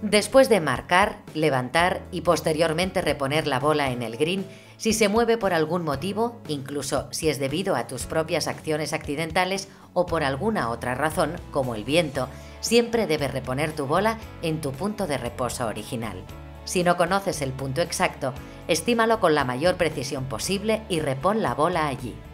Después de marcar, levantar y posteriormente reponer la bola en el green, si se mueve por algún motivo, incluso si es debido a tus propias acciones accidentales o por alguna otra razón, como el viento, siempre debes reponer tu bola en tu punto de reposo original. Si no conoces el punto exacto, estímalo con la mayor precisión posible y repon la bola allí.